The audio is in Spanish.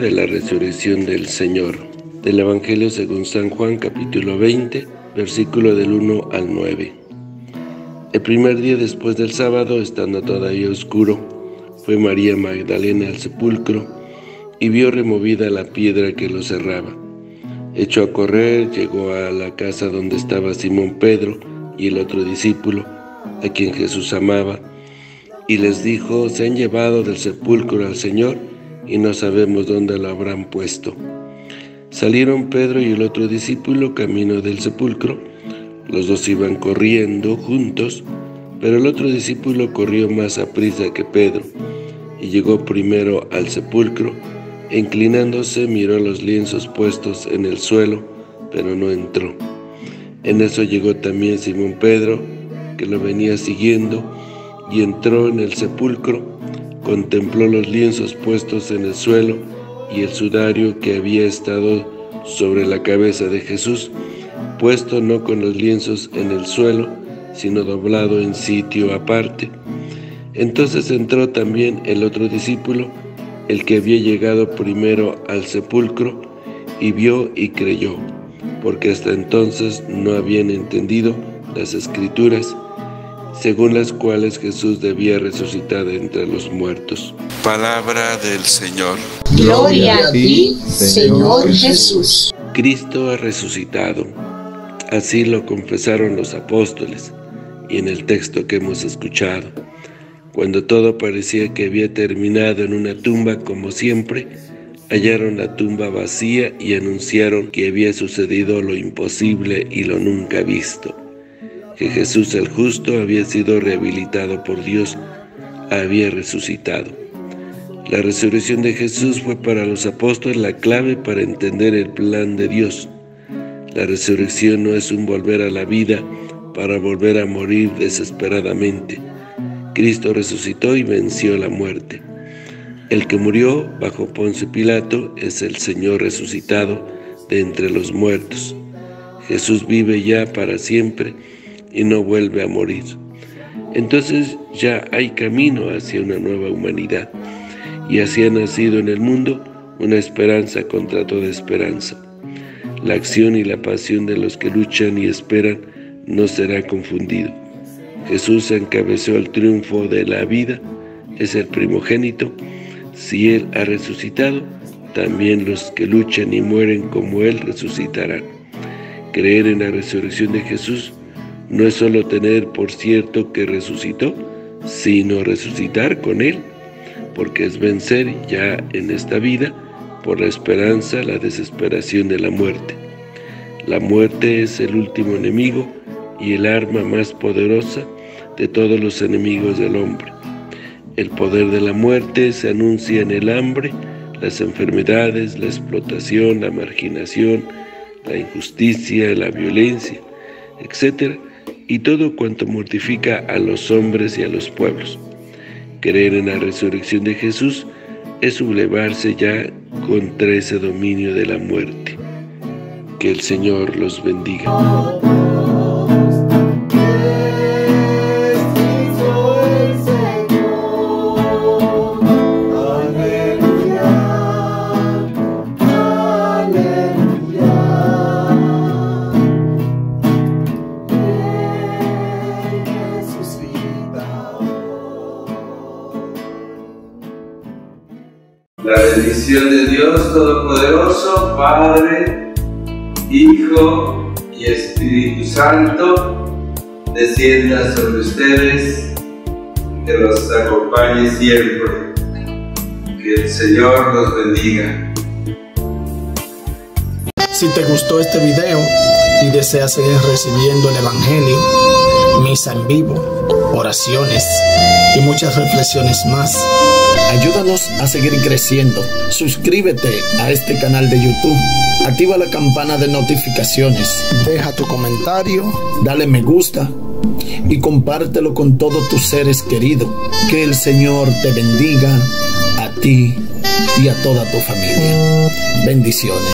de la resurrección del Señor. Del Evangelio según San Juan, capítulo 20, versículo del 1 al 9. El primer día después del sábado, estando todavía oscuro, fue María Magdalena al sepulcro y vio removida la piedra que lo cerraba. Echó a correr, llegó a la casa donde estaba Simón Pedro y el otro discípulo, a quien Jesús amaba, y les dijo: se han llevado del sepulcro al Señor y no sabemos dónde lo habrán puesto. Salieron Pedro y el otro discípulo camino del sepulcro. Los dos iban corriendo juntos, pero el otro discípulo corrió más aprisa que Pedro y llegó primero al sepulcro. Inclinándose, miró los lienzos puestos en el suelo, pero no entró. En eso llegó también Simón Pedro, que lo venía siguiendo, y entró en el sepulcro, contempló los lienzos puestos en el suelo y el sudario que había estado sobre la cabeza de Jesús, puesto no con los lienzos en el suelo, sino doblado en sitio aparte. Entonces entró también el otro discípulo, el que había llegado primero al sepulcro, y vio y creyó, porque hasta entonces no habían entendido las Escrituras, según las cuales Jesús debía resucitar de entre los muertos. Palabra del Señor. Gloria a ti, Señor Jesús. Cristo ha resucitado. Así lo confesaron los apóstoles, y en el texto que hemos escuchado. Cuando todo parecía que había terminado en una tumba como siempre, hallaron la tumba vacía y anunciaron que había sucedido lo imposible y lo nunca visto, que Jesús el justo había sido rehabilitado por Dios, había resucitado. La resurrección de Jesús fue para los apóstoles la clave para entender el plan de Dios. La resurrección no es un volver a la vida para volver a morir desesperadamente. Cristo resucitó y venció la muerte. El que murió bajo Poncio Pilato es el Señor resucitado de entre los muertos. Jesús vive ya para siempre y no vuelve a morir. Entonces ya hay camino hacia una nueva humanidad, y así ha nacido en el mundo una esperanza contra toda esperanza. La acción y la pasión de los que luchan y esperan no será confundido. Jesús encabezó el triunfo de la vida, es el primogénito. Si Él ha resucitado, también los que luchan y mueren como Él resucitarán. Creer en la resurrección de Jesús no es solo tener por cierto que resucitó, sino resucitar con Él, porque es vencer ya en esta vida, por la esperanza, la desesperación de la muerte. La muerte es el último enemigo y el arma más poderosa de todos los enemigos del hombre. El poder de la muerte se anuncia en el hambre, las enfermedades, la explotación, la marginación, la injusticia, la violencia, etc., y todo cuanto mortifica a los hombres y a los pueblos. Creer en la resurrección de Jesús es sublevarse ya contra ese dominio de la muerte. Que el Señor los bendiga. La bendición de Dios Todopoderoso, Padre, Hijo y Espíritu Santo, descienda sobre ustedes, que los acompañe siempre. Que el Señor los bendiga. Si te gustó este video y deseas seguir recibiendo el Evangelio, misa en vivo, oraciones y muchas reflexiones más, ayúdanos a seguir creciendo. Suscríbete a este canal de YouTube, activa la campana de notificaciones, deja tu comentario, dale me gusta y compártelo con todos tus seres queridos. Que el Señor te bendiga a ti y a toda tu familia. Bendiciones.